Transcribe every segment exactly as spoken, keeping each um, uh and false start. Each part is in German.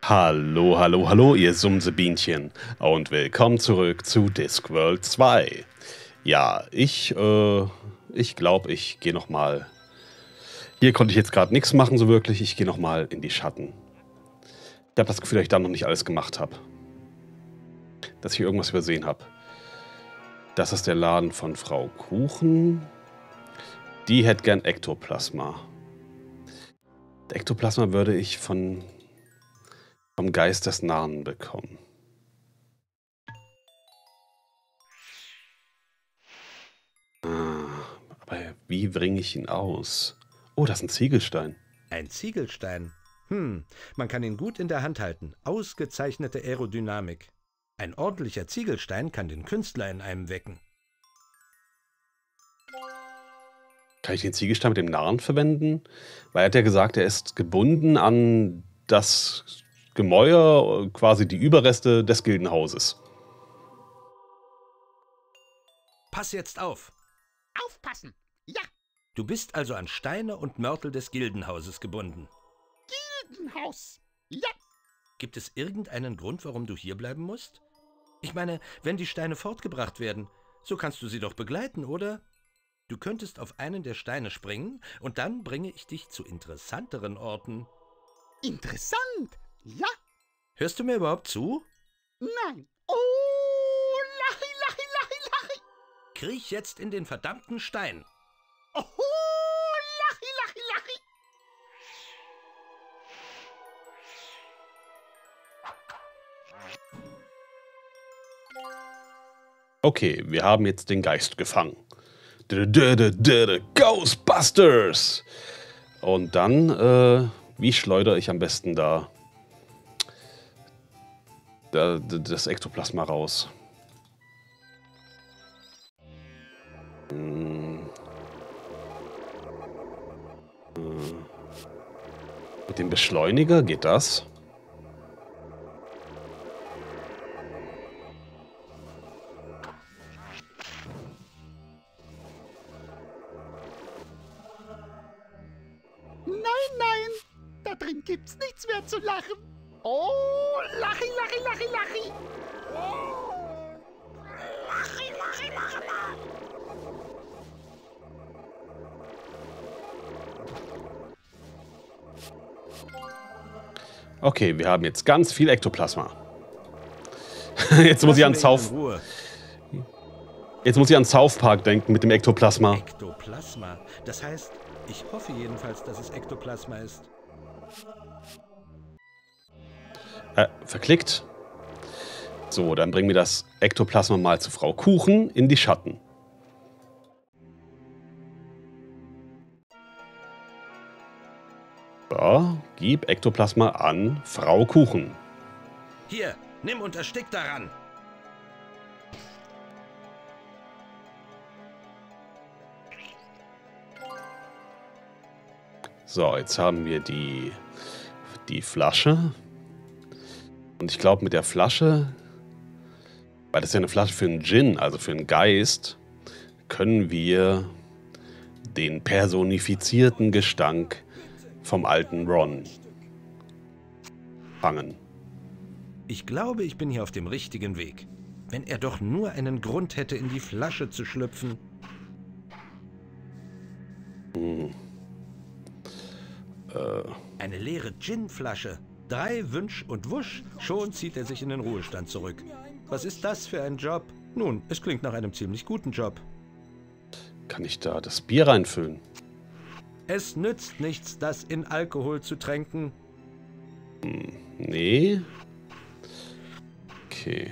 Hallo, hallo, hallo, ihr Sumsebienchen und willkommen zurück zu Discworld zwei. Ja, ich, äh, ich glaube, ich gehe noch mal. Hier konnte ich jetzt gerade nichts machen so wirklich. Ich gehe noch mal in die Schatten. Ich habe das Gefühl, dass ich da noch nicht alles gemacht habe. Dass ich irgendwas übersehen habe. Das ist der Laden von Frau Kuchen. Die hätte gern Ektoplasma. Ektoplasma würde ich von, vom Geist des Narren bekommen. Ah, aber wie bringe ich ihn aus? Oh, das ist ein Ziegelstein. Ein Ziegelstein? Hm, man kann ihn gut in der Hand halten. Ausgezeichnete Aerodynamik. Ein ordentlicher Ziegelstein kann den Künstler in einem wecken. Kann ich den Ziegelstein mit dem Narren verwenden? Weil er hat ja gesagt, er ist gebunden an das Gemäuer, quasi die Überreste des Gildenhauses. Pass jetzt auf! Aufpassen! Ja! Du bist also an Steine und Mörtel des Gildenhauses gebunden. Gildenhaus! Ja! Gibt es irgendeinen Grund, warum du hierbleiben musst? Ich meine, wenn die Steine fortgebracht werden, so kannst du sie doch begleiten, oder? Du könntest auf einen der Steine springen und dann bringe ich dich zu interessanteren Orten. Interessant! Ja! Hörst du mir überhaupt zu? Nein! Oh! Lachi, lachi, lachi, lachi! Kriech jetzt in den verdammten Stein. Oh! Lachi, lachi, lachi! Okay, wir haben jetzt den Geist gefangen. Ghostbusters! Und dann, äh, wie schleudere ich am besten da, da das Ektoplasma raus? Hm. Hm. Mit dem Beschleuniger geht das? Nein, nein! Da drin gibt's nichts mehr zu lachen! Oh! Lachi, lachi, lachi, lachi! Oh! Lachi, lachi, lachi, lachi! Okay, wir haben jetzt ganz viel Ektoplasma. Jetzt muss ich an South, jetzt muss ich an South Park denken mit dem Ektoplasma. Ektoplasma. Das heißt, ich hoffe jedenfalls, dass es Ektoplasma ist. Äh, verklickt. So, dann bringen wir das Ektoplasma mal zu Frau Kuchen in die Schatten. So, gib Ektoplasma an Frau Kuchen. Hier, nimm und erstick daran. So, jetzt haben wir die, die Flasche. Und ich glaube, mit der Flasche, weil das ist ja eine Flasche für einen Djinn, also für einen Geist, können wir den personifizierten Gestank vom alten Ron fangen. Ich glaube, ich bin hier auf dem richtigen Weg. Wenn er doch nur einen Grund hätte, in die Flasche zu schlüpfen. Hm. Äh. Eine leere Gin-Flasche. Drei Wünsch und Wusch, schon zieht er sich in den Ruhestand zurück. Was ist das für ein Job? Nun, es klingt nach einem ziemlich guten Job. Kann ich da das Bier reinfüllen? Es nützt nichts, das in Alkohol zu tränken. Hm, nee. Okay.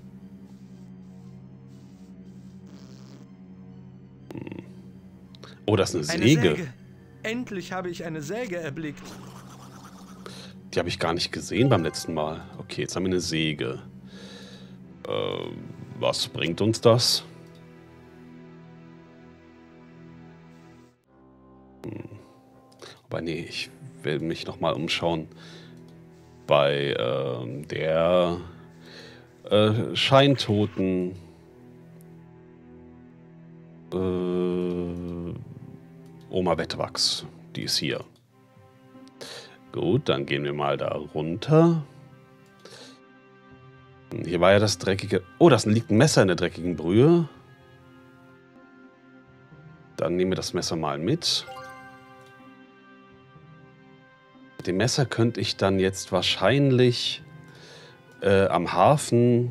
Hm. Oh, das ist eine Eine Säge. Säge. Endlich habe ich eine Säge erblickt. Die habe ich gar nicht gesehen beim letzten Mal. Okay, jetzt haben wir eine Säge. Äh, was bringt uns das? Hm. Aber nee, ich will mich noch mal umschauen bei äh, der äh, scheintoten äh, Oma Wettwachs. Die ist hier. Gut, dann gehen wir mal da runter. Hier war ja das dreckige... Oh, da liegt ein Messer in der dreckigen Brühe. Dann nehmen wir das Messer mal mit. Mit dem Messer könnte ich dann jetzt wahrscheinlich äh, am Hafen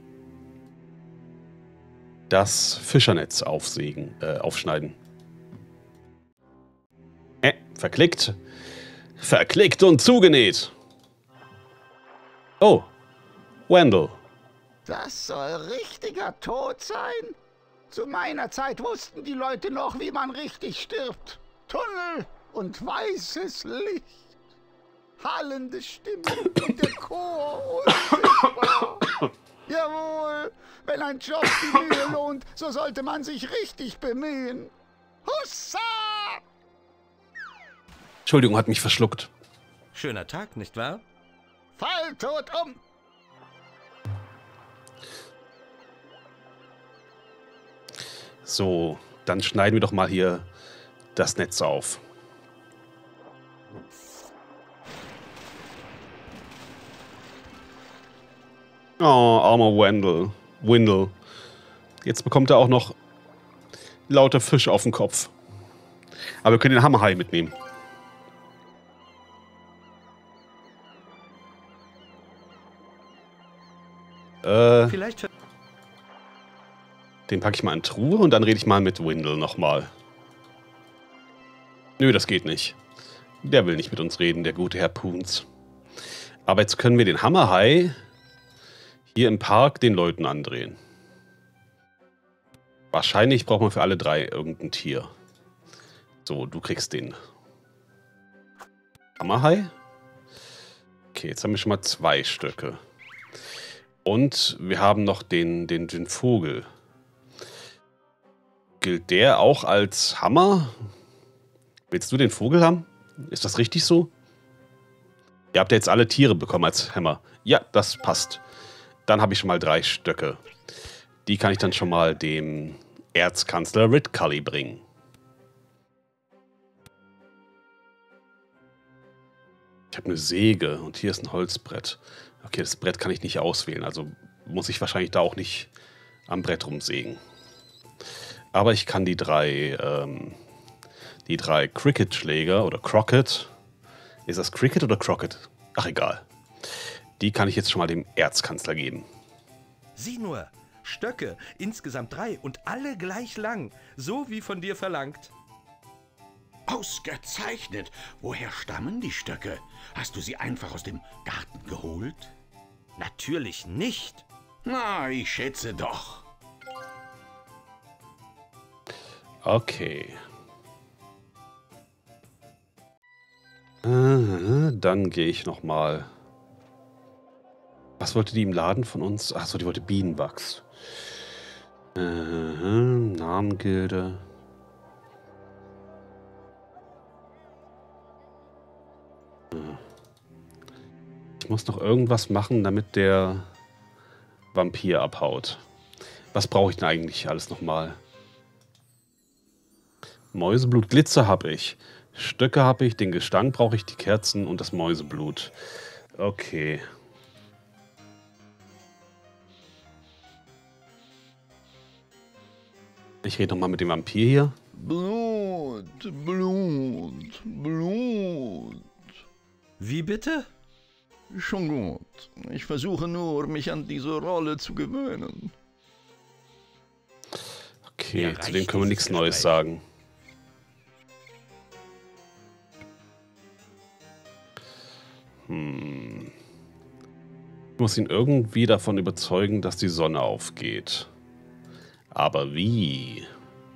das Fischernetz aufsägen, äh, aufschneiden. Äh, verklickt. Verklickt und zugenäht. Oh, Wendell. Das soll richtiger Tod sein? Zu meiner Zeit wussten die Leute noch, wie man richtig stirbt. Tunnel und weißes Licht. Hallende Stimmen und der Chor unsichtbar. Jawohl, wenn ein Job die Mühe lohnt, so sollte man sich richtig bemühen. Hussa! Entschuldigung, hat mich verschluckt. Schöner Tag, nicht wahr? Fall tot um! So, dann schneiden wir doch mal hier das Netz auf. Oh, armer Wendell. Wendell. Jetzt bekommt er auch noch lauter Fisch auf den Kopf. Aber wir können den Hammerhai mitnehmen. Äh, Vielleicht... Den packe ich mal in Truhe und dann rede ich mal mit Wendell nochmal. Nö, das geht nicht. Der will nicht mit uns reden, der gute Herr Poons. Aber jetzt können wir den Hammerhai hier im Park den Leuten andrehen. Wahrscheinlich braucht man für alle drei irgendein Tier. So, du kriegst den Hammerhai. Okay, jetzt haben wir schon mal zwei Stücke. Und wir haben noch den, den, den Vogel. Gilt der auch als Hammer? Willst du den Vogel haben? Ist das richtig so? Ihr habt ja jetzt alle Tiere bekommen als Hammer. Ja, das passt. Dann habe ich schon mal drei Stöcke. Die kann ich dann schon mal dem Erzkanzler Ridcully bringen. Ich habe eine Säge und hier ist ein Holzbrett. Okay, das Brett kann ich nicht auswählen, also muss ich wahrscheinlich da auch nicht am Brett rumsägen. Aber ich kann die drei, ähm, die drei Cricket-Schläger oder Crockett. Ist das Cricket oder Crockett? Ach, egal. Die kann ich jetzt schon mal dem Erzkanzler geben. Sieh nur, Stöcke, insgesamt drei und alle gleich lang, so wie von dir verlangt. Ausgezeichnet! Woher stammen die Stöcke? Hast du sie einfach aus dem Garten geholt? Natürlich nicht. Na, ich schätze doch. Okay. Äh, dann gehe ich noch mal. Was wollte die im Laden von uns? Achso, die wollte Bienenwachs. Äh, Namengilde. Ich muss noch irgendwas machen, damit der Vampir abhaut. Was brauche ich denn eigentlich alles nochmal? Mäuseblut, Glitzer habe ich. Stöcke habe ich, den Gestank brauche ich, die Kerzen und das Mäuseblut. Okay. Ich rede nochmal mit dem Vampir hier. Blut, Blut, Blut. Wie bitte? Schon gut. Ich versuche nur, mich an diese Rolle zu gewöhnen. Okay, Ja, zu dem können wir nichts Gespräch. Neues sagen. Hm. Ich muss ihn irgendwie davon überzeugen, dass die Sonne aufgeht. Aber wie?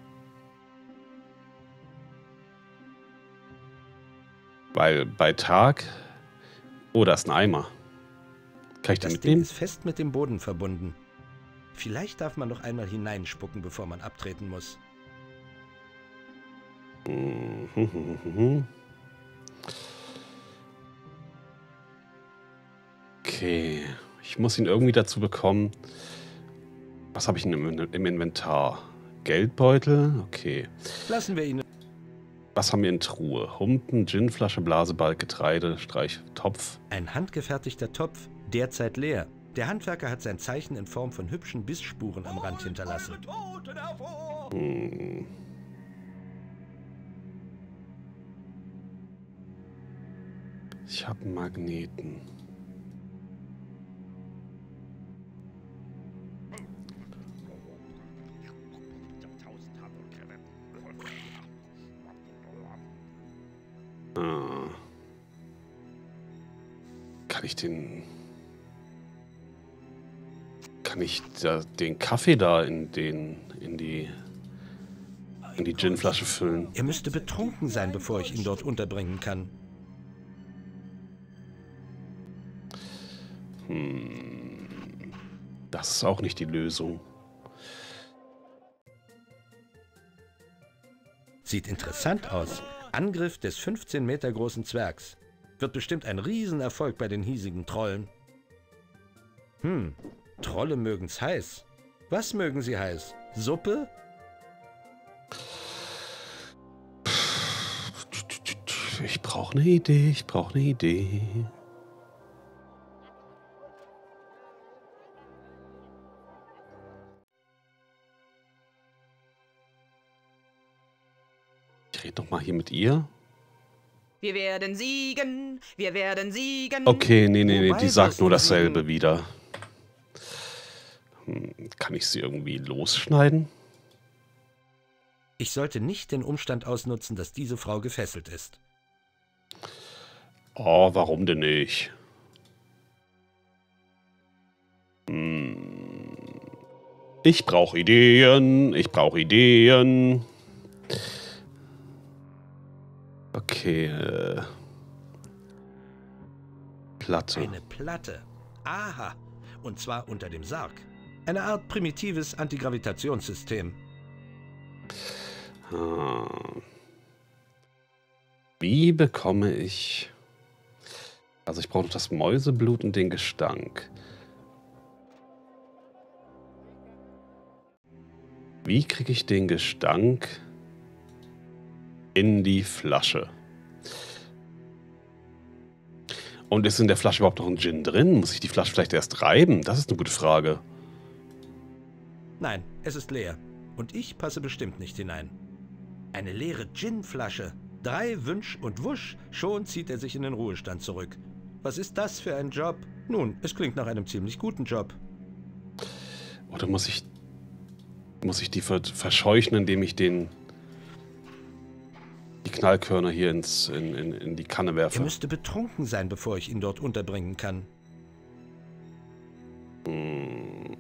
Weil bei Tag... Oh, da ist ein Eimer. Kann ich den Das Ding mitnehmen? ist fest mit dem Boden verbunden. Vielleicht darf man noch einmal hineinspucken, bevor man abtreten muss. Okay. Ich muss ihn irgendwie dazu bekommen. Was habe ich denn im, im Inventar? Geldbeutel? Okay. Lassen wir ihn... Was haben wir in Truhe? Humpen, Ginflasche, Blasebalg, Getreide, Streich, Topf. Ein handgefertigter Topf, derzeit leer. Der Handwerker hat sein Zeichen in Form von hübschen Bissspuren am Rand hinterlassen. Hm. Ich habe einen Magneten. Ah. Kann ich den... Kann ich da, den Kaffee da in den... in die... in die Ginflasche füllen? Er müsste betrunken sein, bevor ich ihn dort unterbringen kann. Hm. Das ist auch nicht die Lösung. Sieht interessant aus. Angriff des fünfzehn Meter großen Zwergs. Wird bestimmt ein Riesenerfolg bei den hiesigen Trollen. Hm, Trolle mögen's heiß. Was mögen sie heiß? Suppe? Ich brauche eine Idee, ich brauche eine Idee. Ich rede doch mal hier mit ihr. Wir werden siegen, wir werden siegen. Okay, nee, nee, nee, Wobei die sagt wir's nur denn dasselbe siegen? wieder. Hm, kann ich sie irgendwie losschneiden? Ich sollte nicht den Umstand ausnutzen, dass diese Frau gefesselt ist. Oh, warum denn nicht? Hm. Ich brauche Ideen, ich brauche Ideen. Okay, äh. Platte. Eine Platte. Aha. Und zwar unter dem Sarg. Eine Art primitives Antigravitationssystem. Ah. Wie bekomme ich... Also ich brauche noch das Mäuseblut und den Gestank. Wie kriege ich den Gestank in die Flasche? Und ist in der Flasche überhaupt noch ein Gin drin? Muss ich die Flasche vielleicht erst reiben? Das ist eine gute Frage. Nein, es ist leer. Und ich passe bestimmt nicht hinein. Eine leere Ginflasche. Drei Wünsch und wusch, schon zieht er sich in den Ruhestand zurück. Was ist das für ein Job? Nun, es klingt nach einem ziemlich guten Job. Oder muss ich... Muss ich die ver verscheuchen, indem ich den... die Knallkörner hier ins, in, in, in die Kanne werfe? Er müsste betrunken sein, bevor ich ihn dort unterbringen kann. Hm.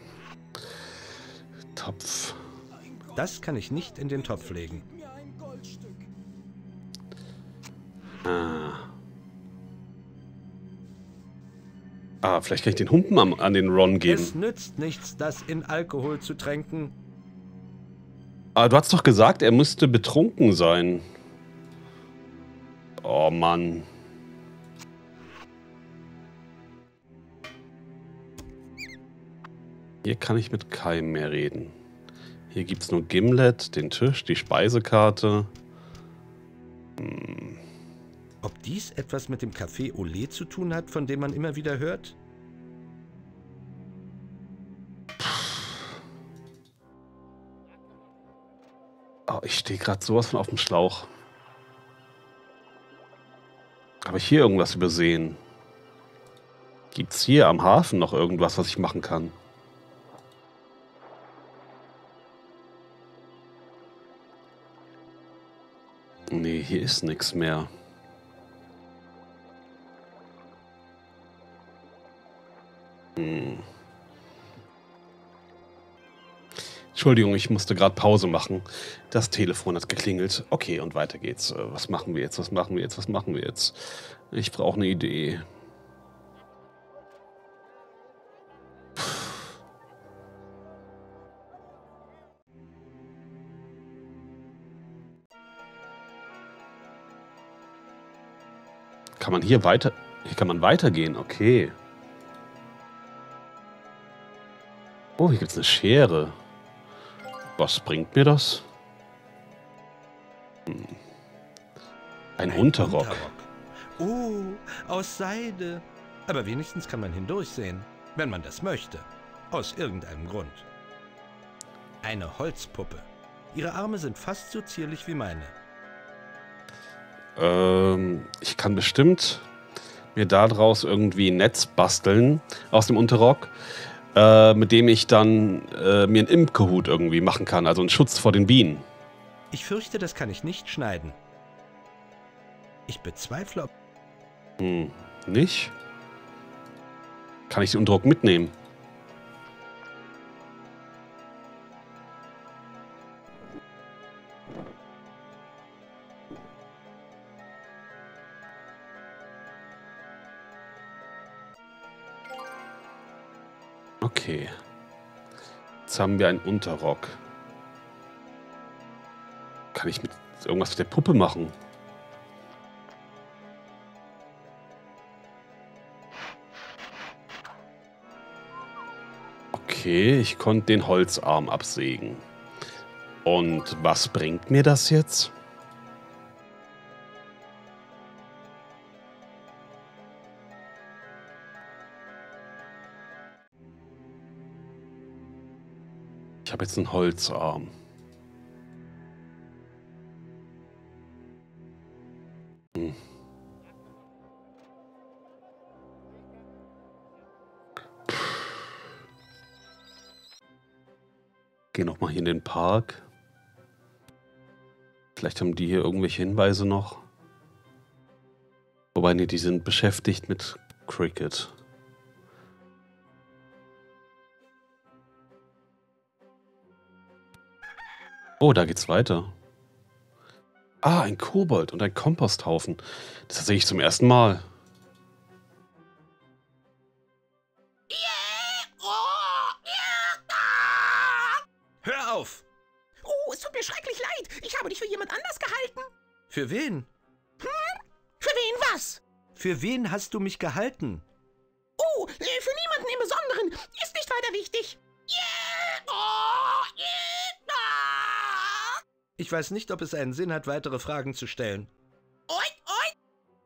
Topf. Das kann ich nicht in den Topf legen. Ah. Ah, vielleicht kann ich den Humpen am, an den Ron geben. Es nützt nichts, das in Alkohol zu tränken. Aber du hast doch gesagt, er müsste betrunken sein. Oh Mann. Hier kann ich mit keinem mehr reden. Hier gibt es nur Gimlet, den Tisch, die Speisekarte. Hm. Ob dies etwas mit dem Café Olé zu tun hat, von dem man immer wieder hört? Oh, ich stehe gerade sowas von auf dem Schlauch. Habe ich hier irgendwas übersehen? Gibt es hier am Hafen noch irgendwas, was ich machen kann? Nee, hier ist nichts mehr. Hm. Entschuldigung, ich musste gerade Pause machen. Das Telefon hat geklingelt. Okay, und weiter geht's. Äh, Was machen wir jetzt? Was machen wir jetzt? Was machen wir jetzt? Ich brauche eine Idee. Kann man hier weiter... Hier kann man weitergehen, okay. Oh, hier gibt's eine Schere. Was bringt mir das? Hm. Ein, Ein Unterrock. Unterrock. Oh, aus Seide. Aber wenigstens kann man hindurchsehen. Wenn man das möchte. Aus irgendeinem Grund. Eine Holzpuppe. Ihre Arme sind fast so zierlich wie meine. Ähm, ich kann bestimmt mir daraus irgendwie ein Netz basteln aus dem Unterrock, äh, mit dem ich dann äh, mir einen Imkerhut irgendwie machen kann, also einen Schutz vor den Bienen. Ich fürchte, das kann ich nicht schneiden. Ich bezweifle, ob... Hm, nicht? Kann ich den Unterrock mitnehmen? Okay. Jetzt haben wir einen Unterrock. Kann ich mit irgendwas mit der Puppe machen? Okay, ich konnte den Holzarm absägen. Und was bringt mir das jetzt? Ich habe jetzt einen Holzarm. Hm. Geh noch mal hier in den Park. Vielleicht haben die hier irgendwelche Hinweise noch. Wobei, nee, die sind beschäftigt mit Cricket. Oh, da geht's weiter. Ah, ein Kobold und ein Komposthaufen. Das sehe ich zum ersten Mal. Hör auf! Oh, es tut mir schrecklich leid. Ich habe dich für jemand anders gehalten. Für wen? Hm? Für wen was? Für wen hast du mich gehalten? Oh, äh, für niemanden im Besonderen. Ist nicht weiter wichtig. Yeah! Oh, yeah! Ah! Ich weiß nicht, ob es einen Sinn hat, weitere Fragen zu stellen. Oid, oid!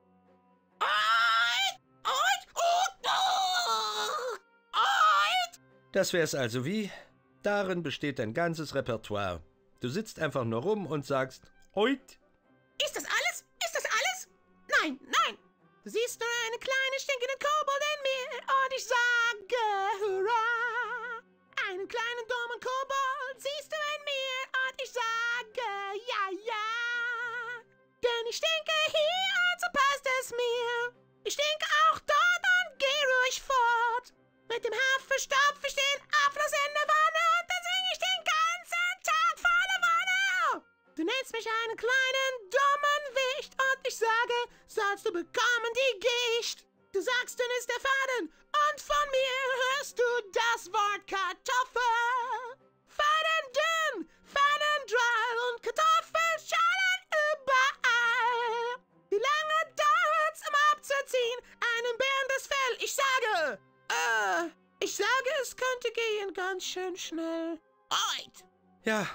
Oid! Oid! Oid! Oh! Oid! Das wär's also wie? Darin besteht dein ganzes Repertoire. Du sitzt einfach nur rum und sagst, oid. Ist das alles? Ist das alles? Nein, nein. Du siehst nur eine kleine stinkende Kobold in mir und ich sage hurra. Einen kleinen dummen Kobold siehst du in mir und ich sage ja, ja. Denn ich stinke hier und so passt es mir. Ich stinke auch dort und geh ruhig fort. Mit dem Hafer stopf ich den Abfluss in der Wanne und dann sing ich den ganzen Tag volle Wanne. Du nennst mich einen kleinen dummen Wicht und ich sage, sollst du bekommen die Gicht. Du sagst, dünn ist der Faden und von mir hörst du das Wort Kartoffel. Faden dünn, Faden dry und Kartoffelschalen überall. Wie lange dauert's, um abzuziehen? Einem Bären das Fell. Ich sage, äh, ich sage, es könnte gehen ganz schön schnell. Oid! Ja,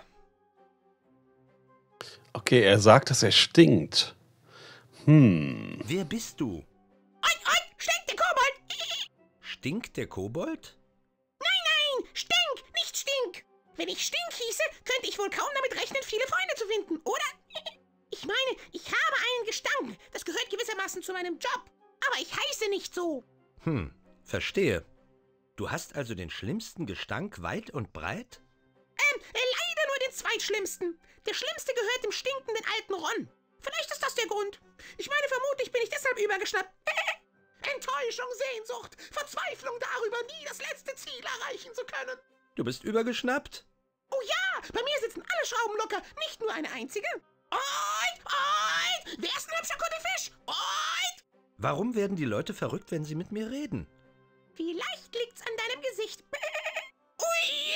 Okay, er sagt, dass er stinkt. Hm. wer bist du? Oid, oid, stinkt der Kobold! Stinkt der Kobold? Nein, stink, nicht stink. Wenn ich stink hieße, könnte ich wohl kaum damit rechnen, viele Freunde zu finden, oder? Ich meine, ich habe einen Gestank. Das gehört gewissermaßen zu meinem Job. Aber ich heiße nicht so. Hm, verstehe. Du hast also den schlimmsten Gestank weit und breit? Ähm, äh, leider nur den zweitschlimmsten. Der schlimmste gehört dem stinkenden alten Ron. Vielleicht ist das der Grund. Ich meine, vermutlich bin ich deshalb übergeschnappt. Enttäuschung, Sehnsucht, Verzweiflung darüber, nie das letzte Ziel erreichen zu können. Du bist übergeschnappt? Oh ja, bei mir sitzen alle Schrauben locker, nicht nur eine einzige. Oid, oid, wer ist ein hübscher Kuttelfisch? Oid! Warum werden die Leute verrückt, wenn sie mit mir reden? Vielleicht liegt's an deinem Gesicht. Ui!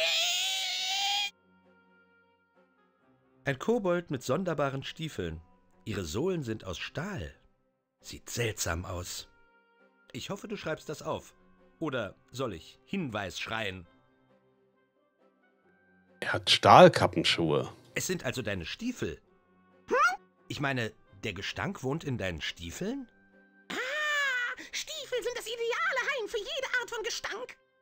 Ein Kobold mit sonderbaren Stiefeln. Ihre Sohlen sind aus Stahl. Sieht seltsam aus. Ich hoffe, du schreibst das auf. Oder soll ich Hinweis schreien? Er hat Stahlkappenschuhe. Es sind also deine Stiefel. Ich meine, der Gestank wohnt in deinen Stiefeln? Ah, Stiefel sind das ideale Heim für jede Art von Gestank.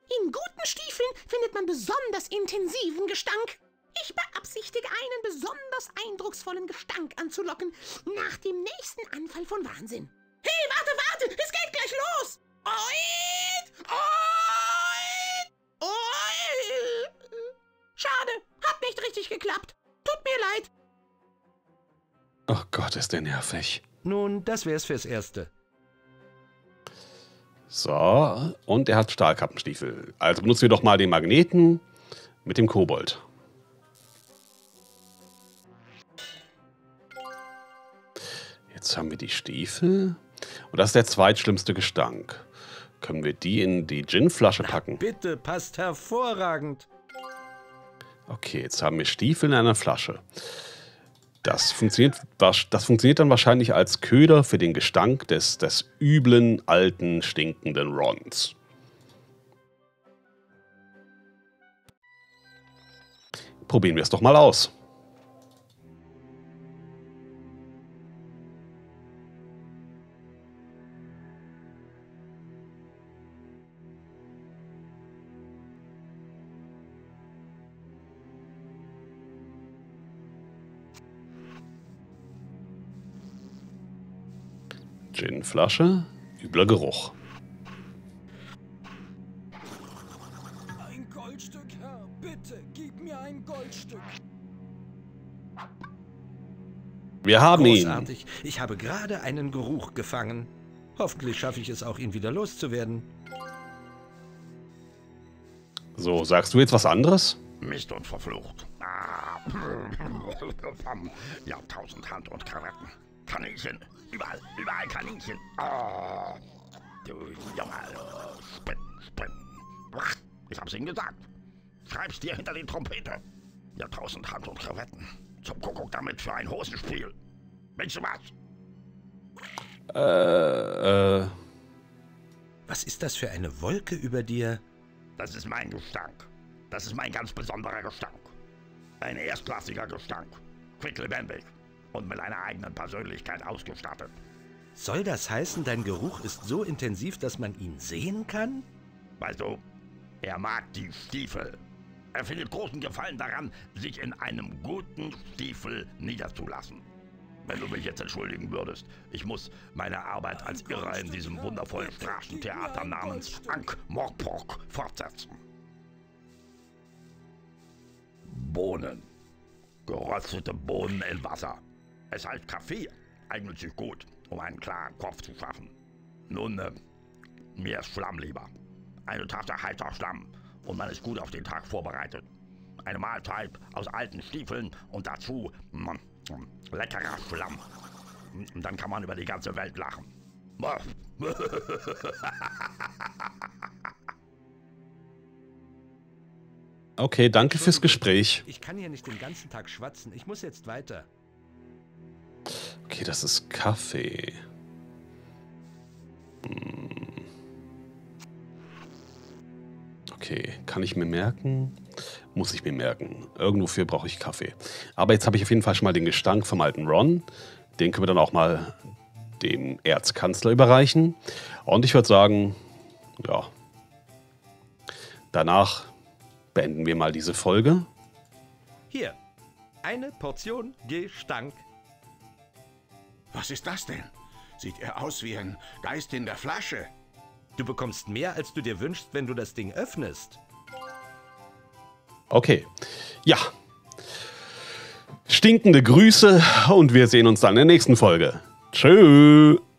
spürt man besonders intensiven Gestank. Ich beabsichtige, einen besonders eindrucksvollen Gestank anzulocken nach dem nächsten Anfall von Wahnsinn. Hey, warte, warte, es geht gleich los! Oid! Oid! Oid! Schade, hat nicht richtig geklappt. Tut mir leid. Oh Gott, ist der nervig. Nun, das wär's fürs Erste. So, und er hat Stahlkappenstiefel. Also benutzen wir doch mal den Magneten mit dem Kobold. Jetzt haben wir die Stiefel. Und das ist der zweitschlimmste Gestank. Können wir die in die Ginflasche packen? Bitte, passt hervorragend. Okay, jetzt haben wir Stiefel in einer Flasche. Das funktioniert, das funktioniert dann wahrscheinlich als Köder für den Gestank des, des üblen, alten, stinkenden Rons. Probieren wir es doch mal aus. Ginflasche, übler Geruch. Ein Goldstück, Herr. Bitte, gib mir ein Goldstück. Wir haben ihn. Großartig. Ich habe gerade einen Geruch gefangen. Hoffentlich schaffe ich es auch, ihn wieder loszuwerden. So, sagst du jetzt was anderes? Mist und verflucht. Ah. Jahrtausend Hand und Krawatten. Kaninchen. Überall, überall Kaninchen. Oh. Du Junge. Spinnen, Spinnen. Ich hab's Ihnen gesagt. Schreib's dir hinter die Trompete. Jahrtausend Hand und Krawatten. Zum Kuckuck damit für ein Hosenspiel. Willst du was? Äh, äh. Was ist das für eine Wolke über dir? Das ist mein Gestank. Das ist mein ganz besonderer Gestank. Ein erstklassiger Gestank. Quicklebendig. Und mit einer eigenen Persönlichkeit ausgestattet. Soll das heißen, dein Geruch ist so intensiv, dass man ihn sehen kann? Weißt du, er mag die Stiefel. Er findet großen Gefallen daran, sich in einem guten Stiefel niederzulassen. Wenn du mich jetzt entschuldigen würdest, ich muss meine Arbeit als Irrer in diesem wundervollen Straßentheater namens Ankh-Morpork fortsetzen. Bohnen. Geröstete Bohnen in Wasser. Es heißt Kaffee, eignet sich gut, um einen klaren Kopf zu schaffen. Nun, äh, mir ist Schlamm lieber. Eine Tasse heißer Schlamm und man ist gut auf den Tag vorbereitet. Eine Mahlzeit aus alten Stiefeln und dazu mm, leckerer Schlamm. Und dann kann man über die ganze Welt lachen. Okay, danke fürs Gespräch. Ich kann hier nicht den ganzen Tag schwatzen. Ich muss jetzt weiter. Okay, das ist Kaffee. Hm. Okay, kann ich mir merken? Muss ich mir merken. Irgendwofür brauche ich Kaffee. Aber jetzt habe ich auf jeden Fall schon mal den Gestank vom alten Ron. Den können wir dann auch mal dem Erzkanzler überreichen. Und ich würde sagen, ja, danach beenden wir mal diese Folge. Hier, eine Portion Gestank. Was ist das denn? Sieht er aus wie ein Geist in der Flasche? Du bekommst mehr, als du dir wünschst, wenn du das Ding öffnest. Okay, ja. Stinkende Grüße und wir sehen uns dann in der nächsten Folge. Tschüss.